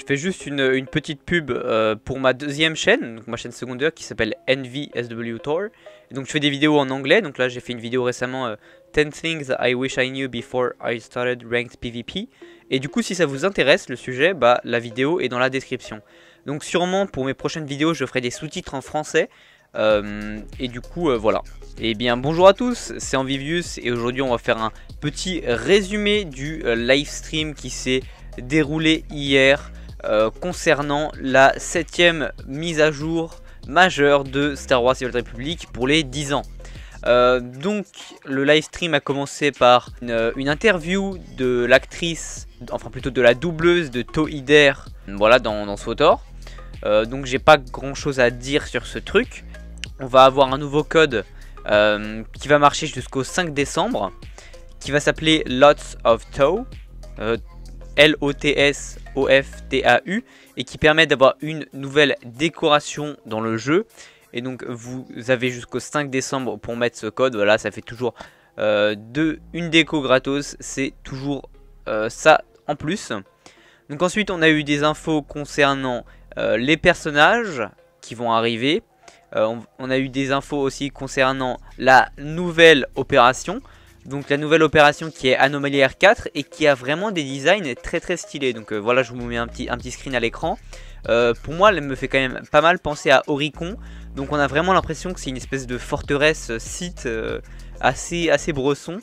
Je fais juste une petite pub pour ma deuxième chaîne, donc ma chaîne secondaire qui s'appelle NVSW Tour. Et donc je fais des vidéos en anglais, donc là j'ai fait une vidéo récemment 10 things I wish I knew before I started ranked PvP. Et du coup si ça vous intéresse le sujet, bah la vidéo est dans la description. Donc sûrement pour mes prochaines vidéos je ferai des sous-titres en français. Et du coup voilà. Et bien bonjour à tous, c'est Envivius et aujourd'hui on va faire un petit résumé du live stream qui s'est déroulé hier concernant la 7ème mise à jour majeure de Star Wars The Old Republic pour les 10 ans. Donc le live stream a commencé par une interview de l'actrice, enfin plutôt de la doubleuse de Tohider, voilà dans SWTOR. Donc j'ai pas grand chose à dire sur ce truc. On va avoir un nouveau code qui va marcher jusqu'au 5 décembre, qui va s'appeler Lots of Tow, L-O-T-S-O-F-T-A-U, et qui permet d'avoir une nouvelle décoration dans le jeu. Et donc vous avez jusqu'au 5 décembre pour mettre ce code. Voilà, ça fait toujours une déco gratos, c'est toujours ça en plus. Donc ensuite on a eu des infos concernant les personnages qui vont arriver. On a eu des infos aussi concernant la nouvelle opération. Donc la nouvelle opération qui est Anomaly R4 et qui a vraiment des designs très stylés. Donc voilà, je vous mets un petit screen à l'écran. Pour moi elle me fait quand même pas mal penser à Oricon. Donc on a vraiment l'impression que c'est une espèce de forteresse site assez bresson.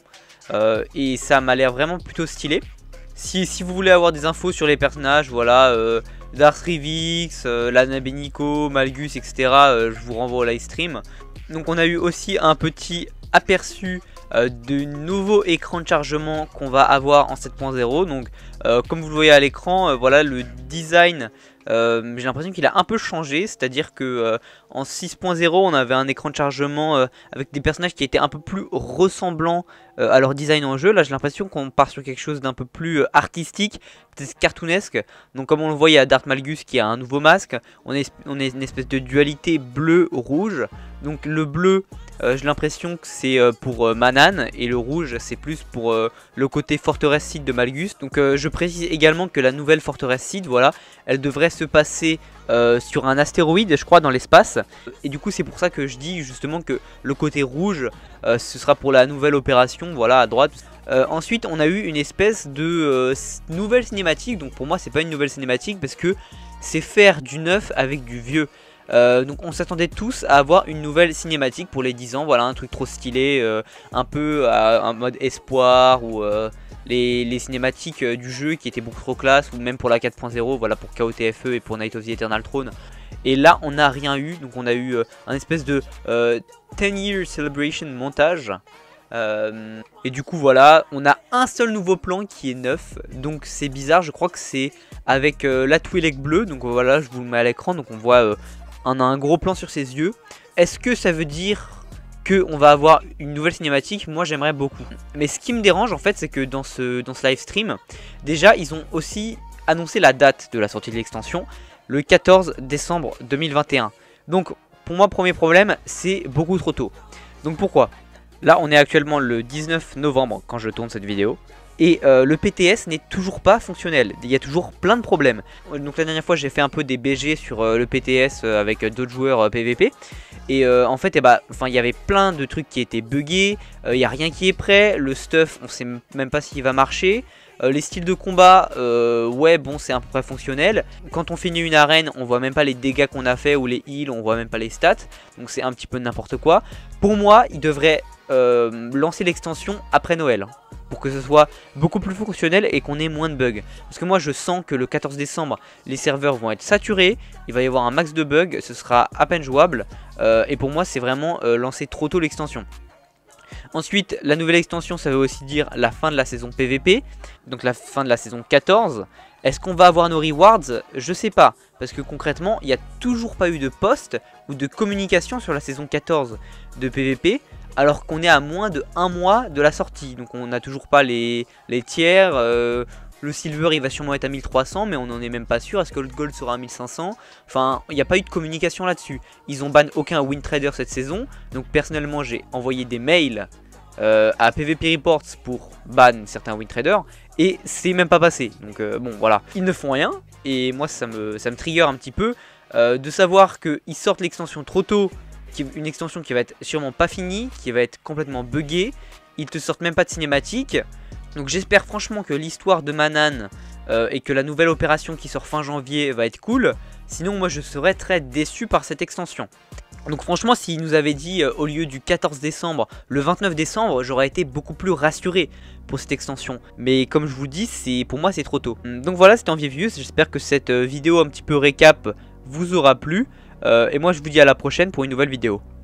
Et ça m'a l'air vraiment plutôt stylé. Si vous voulez avoir des infos sur les personnages, voilà, Darth Rivix, Lana Beniko, Malgus, etc. Je vous renvoie au live stream. Donc on a eu aussi un petit aperçu de nouveau écran de chargement qu'on va avoir en 7.0. Donc comme vous le voyez à l'écran, voilà le design. J'ai l'impression qu'il a un peu changé, c'est-à-dire que en 6.0 on avait un écran de chargement avec des personnages qui étaient un peu plus ressemblants à leur design en jeu. Là j'ai l'impression qu'on part sur quelque chose d'un peu plus artistique, peut-être cartoonesque. Donc comme on le voit, il y a Darth Malgus qui a un nouveau masque, on est une espèce de dualité bleu-rouge. Donc le bleu, j'ai l'impression que c'est pour Manan, et le rouge c'est plus pour le côté forteresse site de Malgus. Donc je précise également que la nouvelle forteresse site, voilà, elle devrait se passer sur un astéroïde, je crois, dans l'espace. Et du coup c'est pour ça que je dis justement que le côté rouge ce sera pour la nouvelle opération, voilà, à droite. Ensuite on a eu une espèce de nouvelle cinématique. Donc pour moi c'est pas une nouvelle cinématique parce que c'est faire du neuf avec du vieux. Donc on s'attendait tous à avoir une nouvelle cinématique pour les 10 ans, voilà, un truc trop stylé, un peu en mode espoir, ou les cinématiques du jeu qui étaient beaucoup trop classe, ou même pour la 4.0, voilà, pour KOTFE et pour Night of the Eternal Throne. Et là on n'a rien eu, donc on a eu un espèce de 10 year celebration montage. Et du coup voilà, on a un seul nouveau plan qui est neuf. Donc c'est bizarre, je crois que c'est avec la Twi'lek bleue. Donc voilà, je vous le mets à l'écran, donc on voit on a un gros plan sur ses yeux. Est-ce que ça veut dire qu'on va avoir une nouvelle cinématique? Moi j'aimerais beaucoup. Mais ce qui me dérange en fait, c'est que dans ce live stream, déjà ils ont aussi annoncé la date de la sortie de l'extension, le 14 décembre 2021. Donc pour moi, premier problème, c'est beaucoup trop tôt. Donc pourquoi? Là on est actuellement le 19 novembre quand je tourne cette vidéo. Et le PTS n'est toujours pas fonctionnel, il y a toujours plein de problèmes. Donc la dernière fois j'ai fait un peu des BG sur le PTS avec d'autres joueurs PVP. Et en fait il y avait plein de trucs qui étaient buggés, il n'y a rien qui est prêt, le stuff on sait même pas s'il va marcher. Les styles de combat, ouais bon c'est à peu près fonctionnel. Quand on finit une arène on voit même pas les dégâts qu'on a fait ou les heals, on voit même pas les stats. Donc c'est un petit peu n'importe quoi. Pour moi il devrait lancer l'extension après Noël, pour que ce soit beaucoup plus fonctionnel et qu'on ait moins de bugs. Parce que moi je sens que le 14 décembre les serveurs vont être saturés, il va y avoir un max de bugs, ce sera à peine jouable. Et pour moi c'est vraiment lancer trop tôt l'extension. Ensuite la nouvelle extension ça veut aussi dire la fin de la saison PVP, donc la fin de la saison 14. Est-ce qu'on va avoir nos rewards? Je sais pas, parce que concrètement il n'y a toujours pas eu de post ou de communication sur la saison 14 de PVP. Alors qu'on est à moins de 1 mois de la sortie. Donc on n'a toujours pas les tiers. Le silver il va sûrement être à 1300, mais on n'en est même pas sûr. Est-ce que le gold sera à 1500? Enfin il n'y a pas eu de communication là-dessus. Ils ont ban aucun win trader cette saison. Donc personnellement j'ai envoyé des mails à PVP Reports pour ban certains win traders. Et c'est même pas passé. Donc bon voilà, ils ne font rien. et moi ça me trigger un petit peu de savoir qu'ils sortent l'extension trop tôt, une extension qui va être sûrement pas finie, qui va être complètement buggée. Ils te sortent même pas de cinématique. Donc j'espère franchement que l'histoire de Manan et que la nouvelle opération qui sort fin janvier va être cool. Sinon moi je serais très déçu par cette extension. Donc franchement s'ils nous avaient dit au lieu du 14 décembre, le 29 décembre, j'aurais été beaucoup plus rassuré pour cette extension. Mais comme je vous dis, pour moi c'est trop tôt. Donc voilà, c'était Envieux. J'espère que cette vidéo un petit peu récap vous aura plu. Et moi je vous dis à la prochaine pour une nouvelle vidéo.